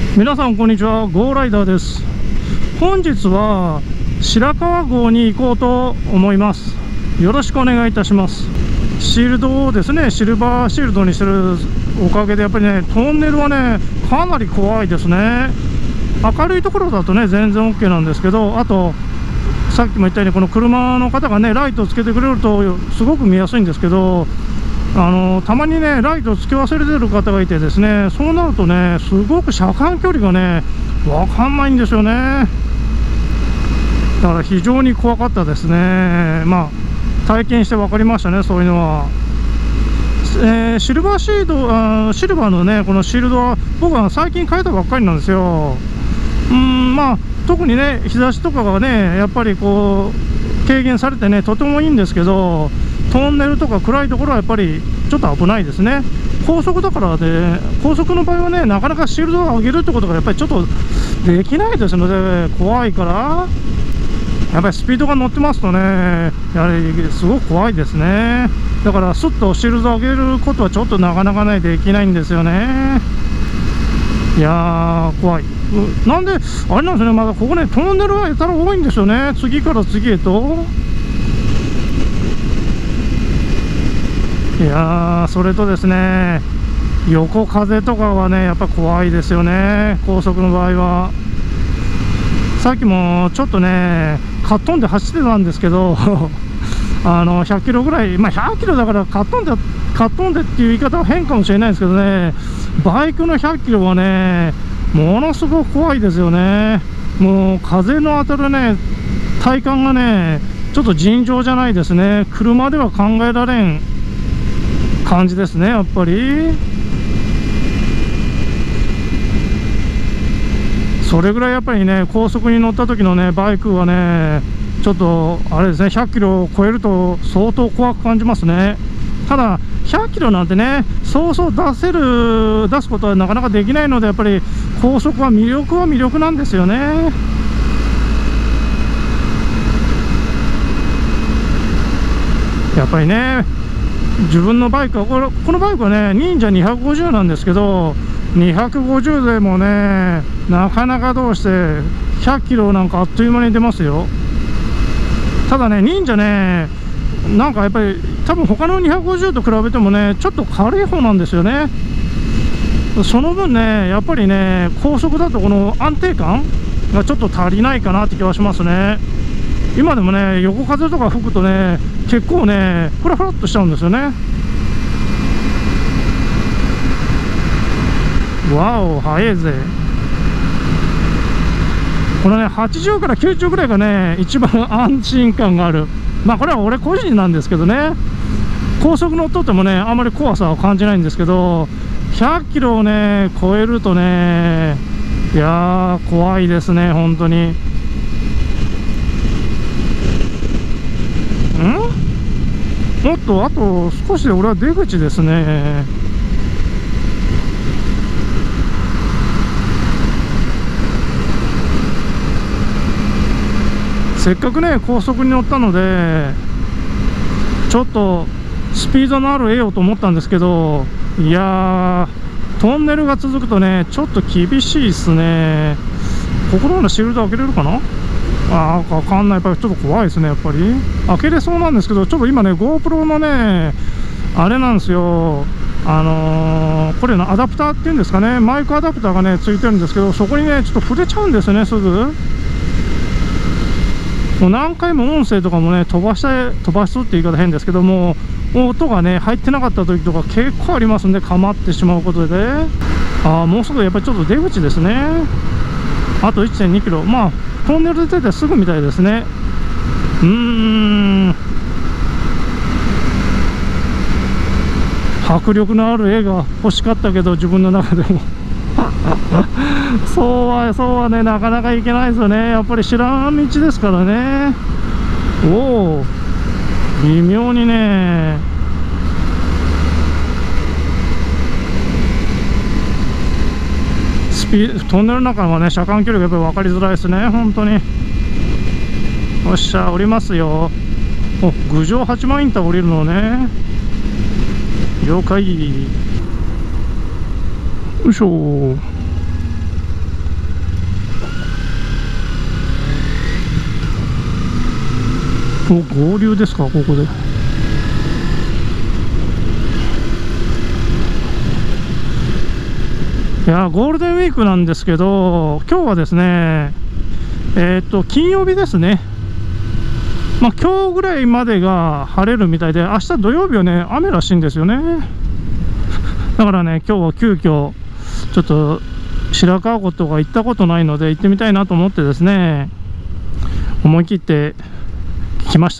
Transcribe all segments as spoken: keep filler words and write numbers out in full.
皆さんこんにちは、ゴーライダーです。本日は白川郷に行こうと思います。よろしくお願いいたします。シールドをですね、シルバーシールドにしてるおかげでやっぱりね、トンネルはねかなり怖いですね。明るいところだとね全然 OK なんですけど、あとさっきも言ったようにこの車の方がねライトをつけてくれるとすごく見やすいんですけど、あのたまにねライトをつけ忘れてる方がいてですね、そうなるとねすごく車間距離がね分かんないんですよね。だから非常に怖かったですね。まあ体験して分かりましたね、そういうのは。えー、シルバーシードあシルバーのねこのシールドは僕は最近変えたばっかりなんですよ。うーんまあ特にね日差しとかがねやっぱりこう軽減されてねとてもいいんですけど、トンネルとか暗いところはやっぱりちょっと危ないですね。高速だからで、高速の場合はねなかなかシールドを上げるってことがやっぱりちょっとできないですので、怖いからやっぱりスピードが乗ってますとねやはりすごく怖いですね。だからスッとシールドを上げることはちょっとなかなかねできないんですよね。いやー怖い。なんであれなんですね、まだここねトンネルはやたら多いんですよね、次から次へと。いやーそれとですね、横風とかはねやっぱ怖いですよね、高速の場合は。さっきもちょっとねかっ飛んで走ってたんですけどあのひゃっキロぐらい、まあひゃっキロだからかっ飛んでかっ飛んでっていう言い方は変かもしれないですけどね、バイクのひゃっキロはねものすごく怖いですよね。もう風の当たるね体感がねちょっと尋常じゃないですね。車では考えられん感じですね、やっぱり。それぐらいやっぱりね高速に乗った時のねバイクはねちょっとあれですね、ひゃっキロを超えると相当怖く感じますね。ただひゃっキロなんてねそうそう出せる出すことはなかなかできないので、やっぱり高速は魅力は魅力なんですよね。やっぱりね自分のバイクはこれこのバイクはね忍者にひゃくごじゅうなんですけど、にひゃくごじゅうでもねなかなかどうしてひゃっキロなんかあっという間に出ますよ。ただね忍者ねなんかやっぱり多分他のにひゃくごじゅうと比べてもねちょっと軽い方なんですよね。その分ねやっぱりね高速だとこの安定感がちょっと足りないかなって気はしますね。今でもね横風とか吹くとね結構ねフラフラっとしちゃうんですよね。わお速いぜ。このねはちじゅうからきゅうじゅうぐらいがね一番安心感がある。まあこれは俺個人なんですけどね、高速乗っとってもねあんまり怖さは感じないんですけど、ひゃっキロをね超えるとねいやー怖いですね本当に。んもっとあと少しで俺は出口ですね。せっかくね高速に乗ったのでちょっとスピードのある得ようと思ったんですけど、いやートンネルが続くとねちょっと厳しいですね。ここのシールド開けれるかなあー分かんない。やっぱりちょっと怖いですね。やっぱり開けれそうなんですけど、ちょっと今ね GoPro のねあれなんですよ、あのー、これのアダプターっていうんですかね、マイクアダプターがねついてるんですけど、そこにねちょっと触れちゃうんですよねすぐ。もう何回も音声とかもね飛ばして飛ばすって言い方変ですけども、音がね入ってなかった時とか結構ありますんで、かまってしまうことで、ああもうすぐやっぱりちょっと出口ですね。あと いってんにキロ、まあトンネル出てすぐみたいですね。うーん迫力のある絵が欲しかったけど自分の中でもそうはそうはねなかなか行けないですよね。やっぱり知らん道ですからね。おお微妙にねスピトンネルの中はね車間距離がやっぱり分かりづらいですね本当に。よっしゃ降りますよ。お郡上八幡インター降りるのね。了解。よいしょ。 お、合流ですか、ここで。いやゴールデンウィークなんですけど、今日はですね、えー、っと金曜日ですね。まあ、今日ぐらいまでが晴れるみたいで、明日土曜日はね、雨らしいんですよね。だからね、今日は急遽ちょっと白川湖とか行ったことないので行ってみたいなと思ってですね、思い切って来ました。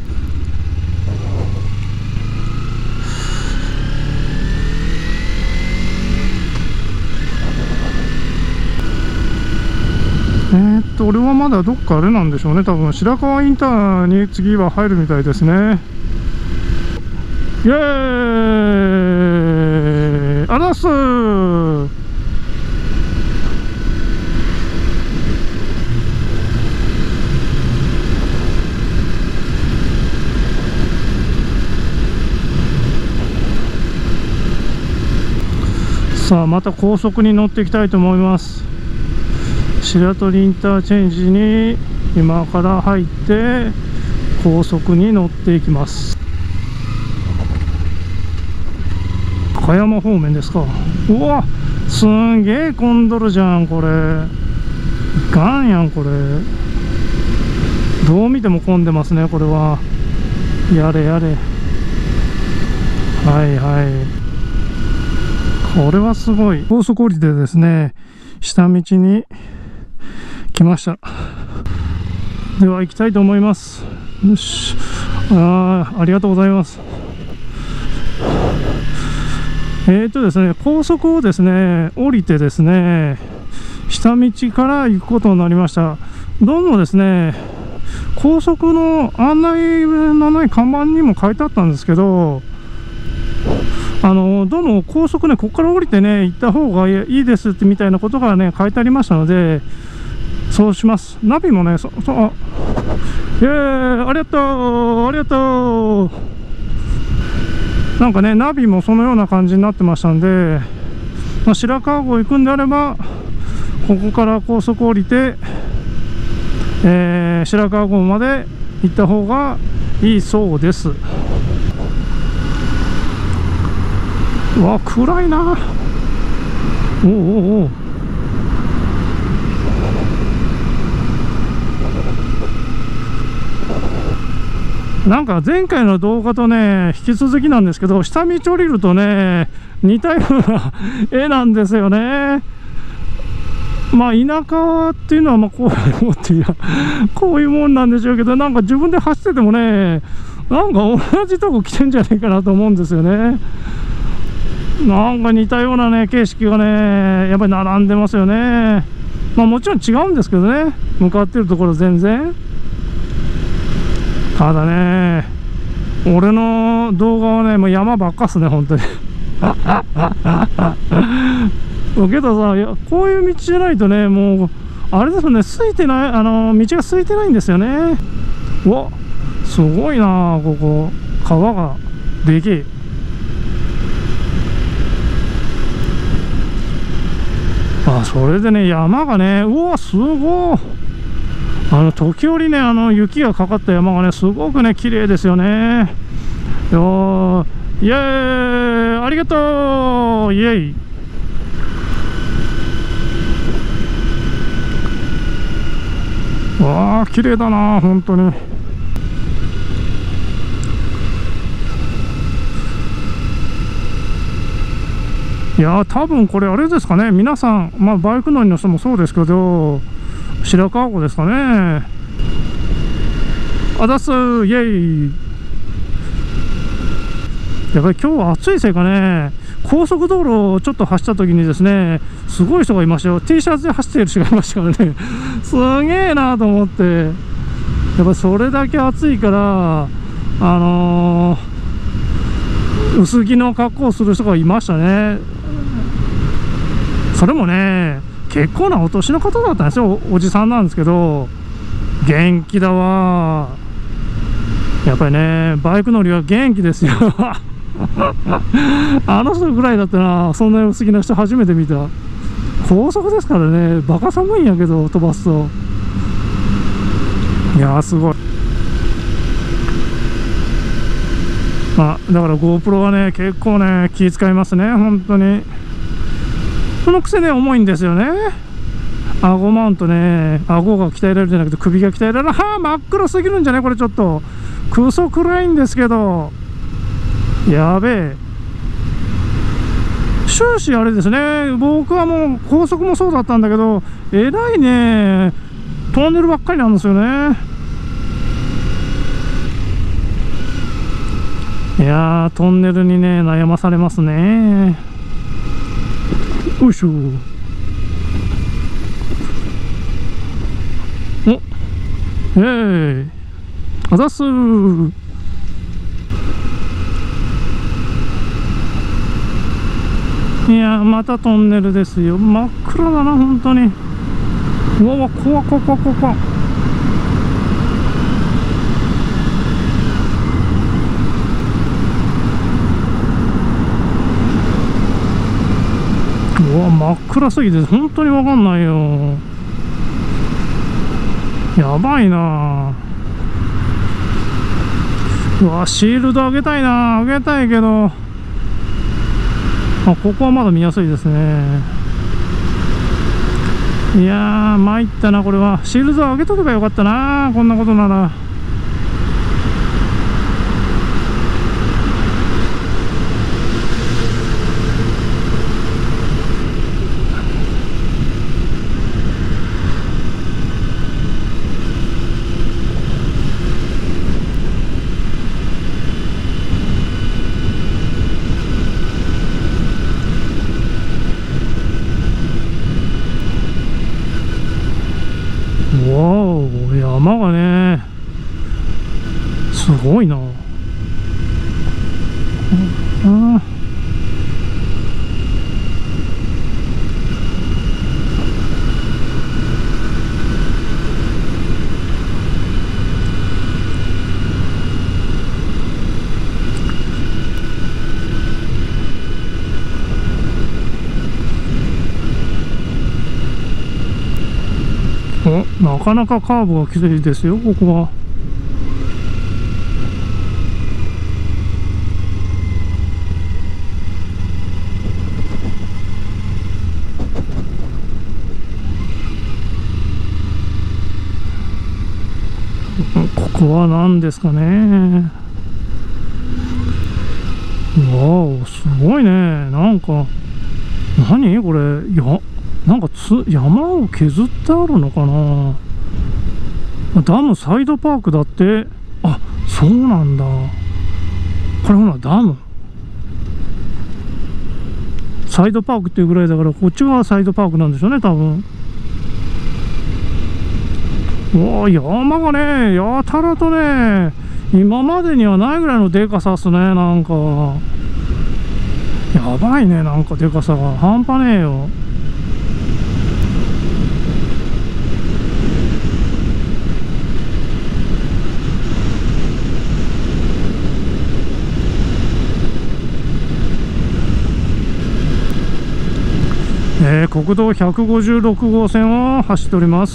えーっと俺はまだどっかあれなんでしょうね。多分白川インターに次は入るみたいですね。イエーイ、あらっすー。さあまた高速に乗っていきたいと思います。白鳥インターチェンジに今から入って高速に乗っていきます。岡山方面ですか。うわ、すんげえ混んどるじゃんこれ。ガンやんこれ。どう見ても混んでますねこれは。やれやれ。はいはい、これはすごい。高速降りてですね、下道に来ました。では行きたいと思います。よし、あー、ありがとうございます。えーとですね、高速をですね降りてですね、下道から行くことになりました。どうもですね、高速の案内のない看板にも書いてあったんですけど、あのどうも高速ね、ここから降りてね行った方がいいですってみたいなことがね書いてありましたので、そうします。ナビもね、そそあイエーイ、ありがとうありがとう。なんかね、ナビもそのような感じになってましたんで、まあ、白川郷行くんであればここから高速降りて、えー、白川郷まで行った方がいいそうです。うわ、暗いな。おおおお、なんか前回の動画とね引き続きなんですけど、下道降りるとね似たような絵なんですよね。まあ田舎っていうのはまあこういうもんっていやこういうもんなんでしょうけど、なんか自分で走っててもね、なんか同じとこ来てんじゃないかなと思うんですよね。なんか似たようなね景色がねやっぱり並んでますよね。まあもちろん違うんですけどね、向かってるところ全然。ただね、俺の動画はねもう山ばっかっすね本当にけどさ、いやこういう道じゃないとね、もうあれですよね、空いてない、あの道が空いてないんですよね。うわ、すごいなここ、川がでけえ。あ、それでね山がね、うわすごい、あの時折ね、あの雪がかかった山がねすごくね綺麗ですよね。よー、イエーイ、ありがとう、イエーイ。わあ綺麗だな本当に。いやー多分これあれですかね、皆さん、まあ、バイク乗りの人もそうですけど白川湖ですかね。あざっす、イェイ。やっぱり今日は暑いせいかね、高速道路をちょっと走った時にですね、すごい人がいましたよ。 T シャツで走っている人がいましたからねすげえなと思って、やっぱりそれだけ暑いから、あのー、薄着の格好をする人がいましたね。それもね結構なお年の方だったんですよ。 お, おじさんなんですけど元気だわ。やっぱりねバイク乗りは元気ですよあの人ぐらいだったら、そんな薄着な人初めて見た。高速ですからね、バカ寒いんやけど飛ばすと。いやーすごい。 まあだから GoPro はね結構ね気遣いますね本当に。そのくせね重いんですよね。顎マウントね、顎が鍛えられるんじゃなくて首が鍛えられる。はあ、真っ黒すぎるんじゃねこれ。ちょっとクソ暗いんですけど、やべえ。終始あれですね、僕はもう高速もそうだったんだけど、えらいねトンネルばっかりなんですよね。いやートンネルにね悩まされますね。よいしょ。おえー、あざっすー。いやーまたトンネルですよ。真っ暗だな本当に。うわわ怖っ怖っ怖っ怖っ怖っ。うわ真っ暗すぎて本当に分かんないよ。やばいな。うわシールド上げたいな。上げたいけど、あここはまだ見やすいですね。いやー参ったなこれは。シールド上げとけばよかったなこんなことなら。山がねすごいな。あおなかなかカーブがきついですよここは。ここは何ですかね。わおすごいね。なんか何これ。いやなんかつ山を削ってあるのかな。ダムサイドパークだって。あそうなんだ。これほらダムサイドパークっていうぐらいだから、こっちがサイドパークなんでしょうね多分。おー山がねやたらとね今までにはないぐらいのでかさっすね。なんかやばいね。なんかでかさが半端ねえよ。えー、国道ひゃくごじゅうろく号線を走っております。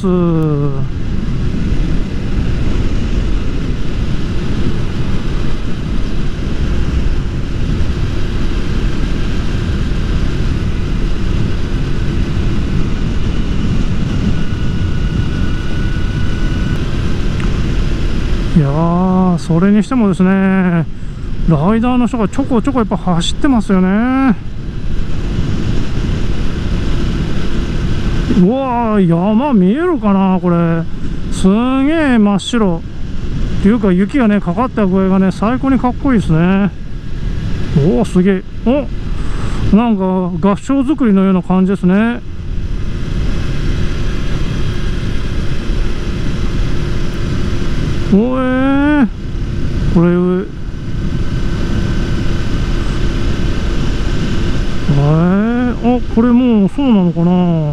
いやーそれにしてもですねライダーの人がちょこちょこやっぱ走ってますよね。うわー山見えるかなこれ。すげえ真っ白っていうか雪がねかかった具合がね最高にかっこいいですね。おおすげえ。おなんか合掌造りのような感じですね。おえー、これえー、あこれもうそうなのかな。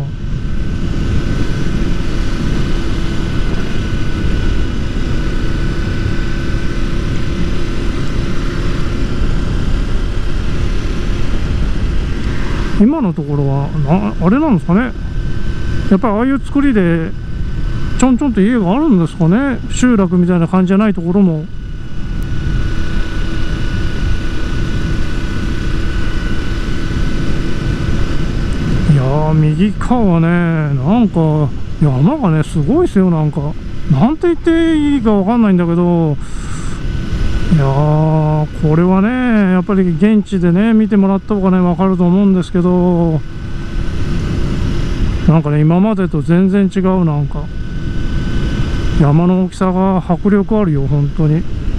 今のところはなあれなんですかね。やっぱりああいう作りでちょんちょんと家があるんですかね。集落みたいな感じじゃないところも。 右側はね、なんか山がねすごいですよ。なんかなんて言っていいかわかんないんだけど、いやー、これはねやっぱり現地でね見てもらった方がね分かると思うんですけど、なんかね今までと全然違う。なんか山の大きさが迫力あるよ本当に。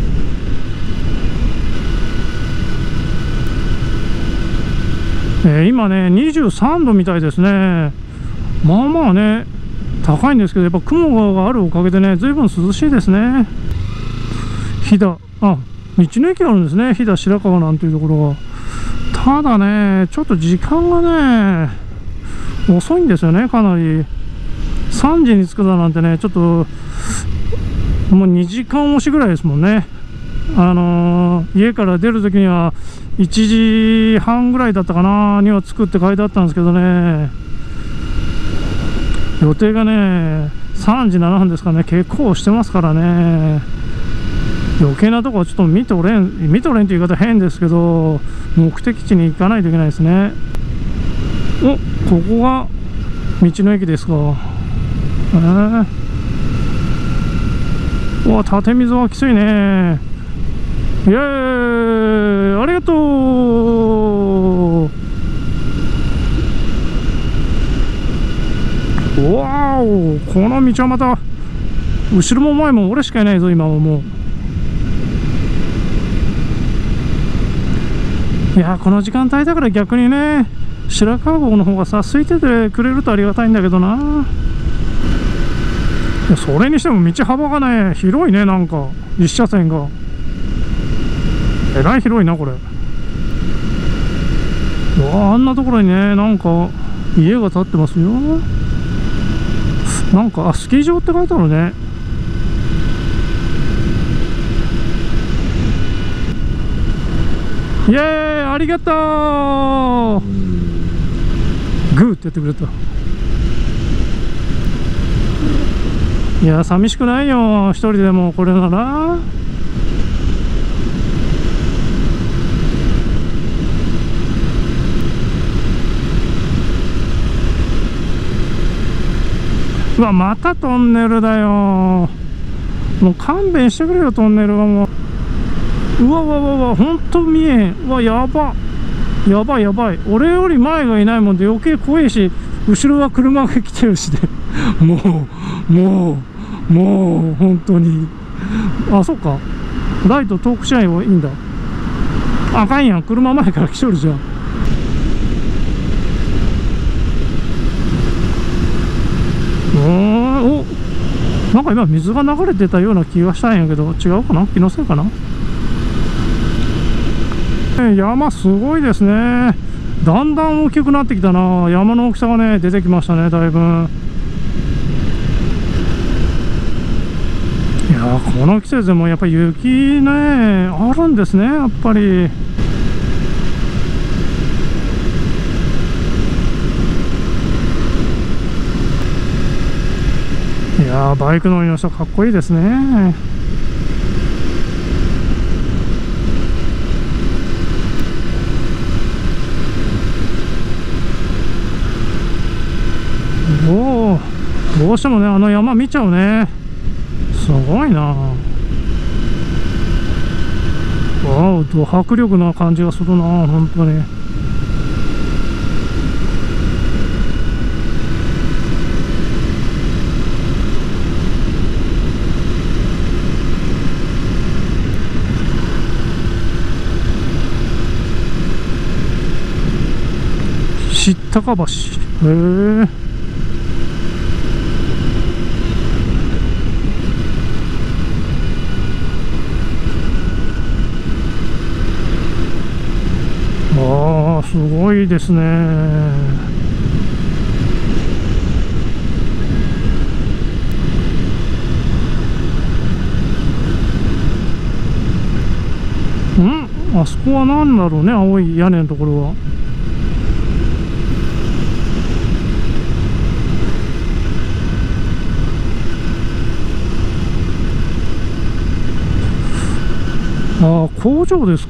えー、今ねにじゅうさんどみたいですね。まあまあね高いんですけど、やっぱ雲があるおかげでね随分涼しいですね。飛騨、あ、道の駅があるんですね、飛騨白川なんていうところが。ただねちょっと時間がね遅いんですよね。かなりさんじに着くだなんてね、ちょっともうにじかん押しぐらいですもんね。あのー、家から出るときにはいちじはんぐらいだったかなには着くって書いてあったんですけどね、予定がねさんじななふんですからね、結構してますからね。余計なとこはちょっと見ておれん見ておれんって言い方変ですけど、目的地に行かないといけないですね。お、ここが道の駅ですか。えー、うわ、縦溝はきついね。イエーイ、ありがとう。わお、この道はまた後ろも前も俺しかいないぞ今はもう。いや、この時間帯だから逆にね白川郷の方がさ空いててくれるとありがたいんだけどな。いや、それにしても道幅がね広いね。なんか一車線がえらい広いなこれ。うわ、あんなところにねなんか家が建ってますよ。なんか、あ、スキー場って書いてあるね。イエーイ、ありがとう。グーってやってくれた。いや、寂しくないよ一人でもこれなら。うわ、またトンネルだよ。もう勘弁してくれよトンネルはもう。うわうわうわうわ、ほんと見えん。うわ、やばやばいやばい。俺より前がいないもんで余計怖いし、後ろは車が来てるしでもうもうもう本当に。あ、そっか、ライト遠くしない方がいいんだ。あかんやん、車前から来とるじゃん。お、なんか今水が流れてたような気がしたんやけど違うかな、気のせいかな。山すごいですね。だんだん大きくなってきたな。山の大きさがね出てきましたね、だいぶ。いや、この季節でもやっぱり雪ねあるんですね、やっぱり。いやー、バイク乗りの人かっこいいですね。おお、どうしてもねあの山見ちゃうね。すごいな。わお、ド迫力な感じがするな本当に。知ったか橋、へえ。ああ、すごいですね。ん、あそこは何だろうね、青い屋根のところは。ああ、工場ですか。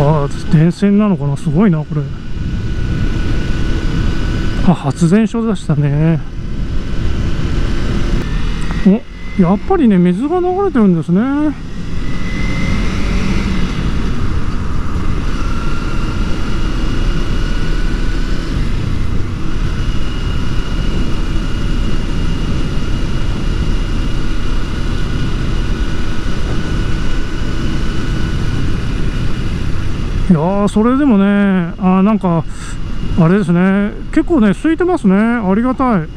ああ、電線なのかな、すごいなこれ。あ、発電所でしたね。お、やっぱりね、水が流れてるんですね。いやー、それでもね、あー、なんかあれですね、結構ね空いてますね。ありがたい。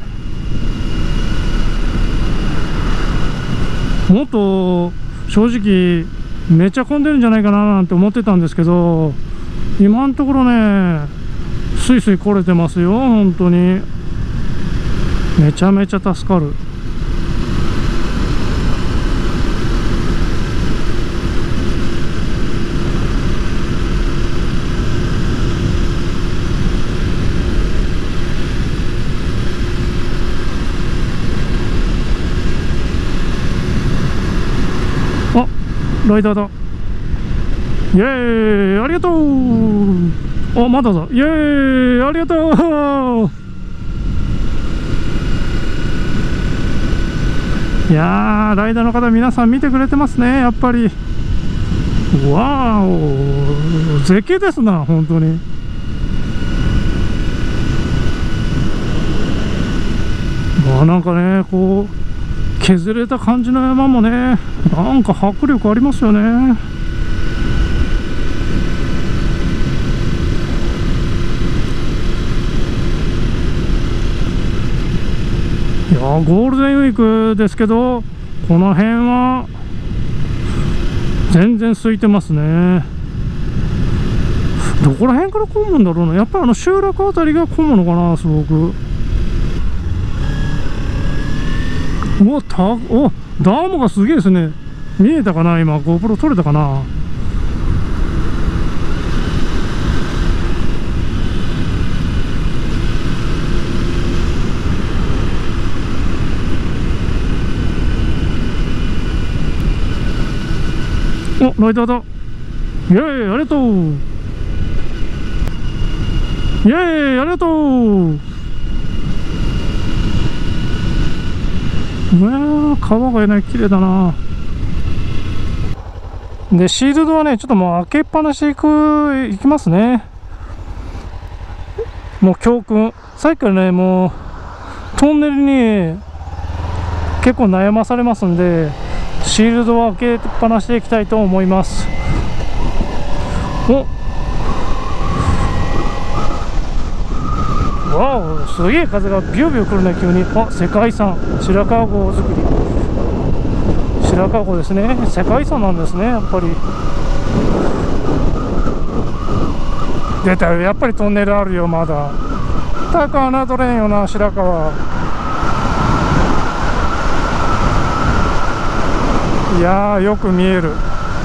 もっと正直めっちゃ混んでるんじゃないかななんて思ってたんですけど、今のところねスイスイ来れてますよ。本当にめちゃめちゃ助かる。あ、ライダーだ。イエーイ、ありがとう。あ、まだだ。イエーイ、ありがとう。いやー、ライダーの方皆さん見てくれてますね、やっぱり。わーお、絶景ですな、本当に。まあなんかね、こう削れた感じの山もね、なんか迫力ありますよね。いやー、ゴールデンウィークですけど、この辺は全然空いてますね。どこら辺から混むんだろうな。やっぱりあの集落あたりが混むのかな、すごく。おたおダムがすげえですね。見えたかな、今 GoPro 撮れたかな。お、ライダーだ。イエーイ、ありがとう。イエーイ、ありがとう。うわー、川がね綺麗だな。でシールドはねちょっともう開けっぱなしで行く行きますね。もう教訓、さっきからねもうトンネルに結構悩まされますんで、シールドは開けっぱなしでいきたいと思います。お、わお、すげえ風がビュービュー来るね急に。あ、世界遺産白川郷作り。白川郷ですね、世界遺産なんですね、やっぱり。出たよ、やっぱりトンネルあるよ、まだ。たく侮れんよな、白川。いやー、よく見える。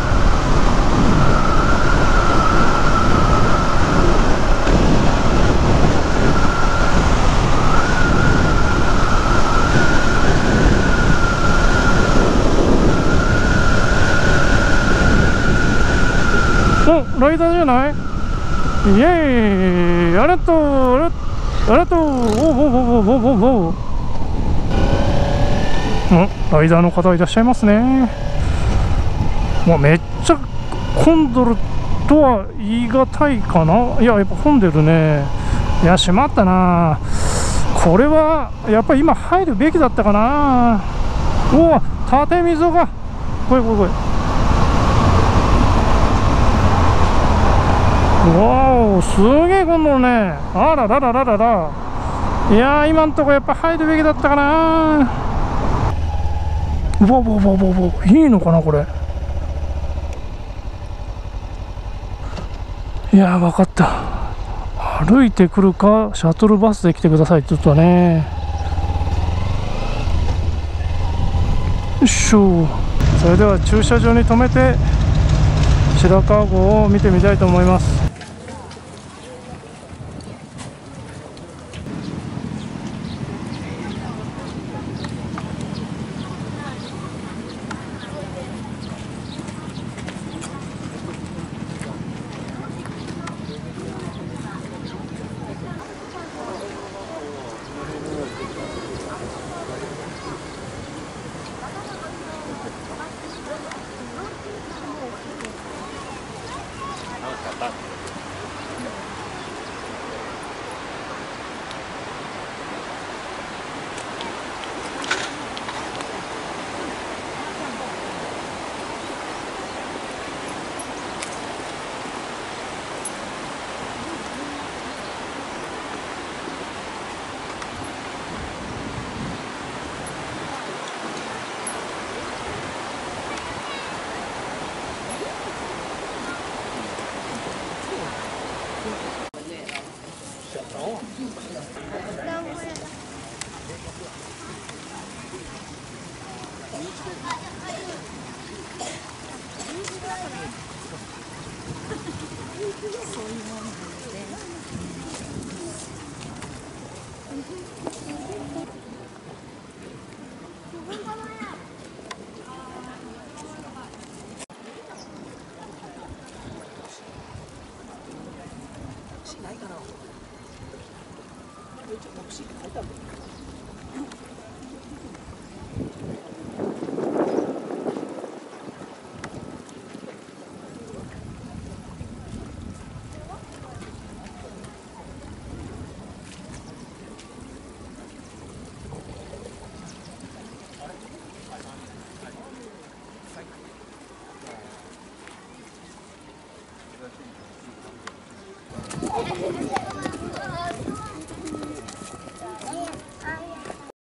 お、ライダーじゃない。イエーイ、ありがとう、ありがとう。おおおおおおお。ライダーの方いらっしゃいますね。もうめっちゃ混んどるとは言い難いかな。いや、やっぱ混んでるね。いや、しまったな。これはやっぱり今入るべきだったかな。おお、縦溝がこれこれこれ。わお、すげえ混んどるね。あらららららら。いやー、今んとこやっぱ入るべきだったかな。うわうわうわうわうわ、いいのかなこれ。いやー、分かった。歩いてくるかシャトルバスで来てくださいって言ったね。よいしょ。それでは駐車場に停めて白川郷を見てみたいと思います。 そういうものなので。ないかな。一応目視って書いてある。 はい。